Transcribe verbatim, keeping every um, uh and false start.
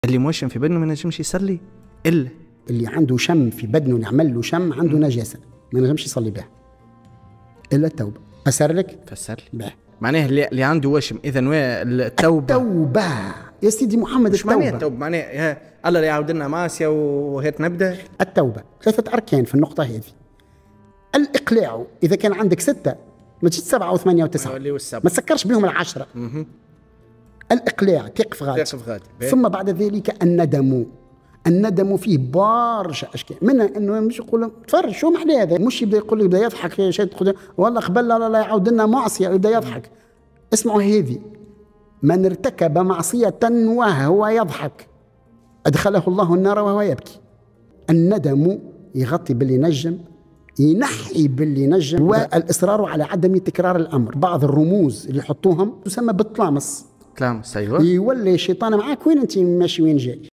اللي موشم في بدنه ما نجمش يصلي الا اللي عنده شم في بدنه نعمل له شم عنده نجاسه ما نجمش يصلي بها الا التوبه. فسر لك فسر لي باه. معناه اللي, اللي عنده وشم اذا التوبه التوبه يا سيدي محمد. مش معناه التوبه معناه الله لا يعاود لنا معاصيه وهيك نبدا. التوبه ثلاثه اركان في النقطه هذه. الاقلاع اذا كان عندك سته ما تجيش سبعه وثمانيه وتسعه ما تسكرش بهم العشره. م- الاقلاع تقف غادي. تقف غادي. ثم بعد ذلك الندم. الندم فيه برشا اشكال منها انه مش يقول تفرج شو معنى هذا مش يبدا يقول لك بدا يضحك شيء والله قبل لا لا يعاود لنا معصيه يبدا يضحك. اسمعوا هذه من ارتكب معصيه وهو يضحك ادخله الله النار وهو يبكي. الندم يغطي باللي نجم ينحي باللي نجم والاصرار على عدم تكرار الامر. بعض الرموز اللي يحطوهم تسمى بالطلامس. طلامس ايوه. يولي الشيطان معاك وين انت ماشي وين جاي.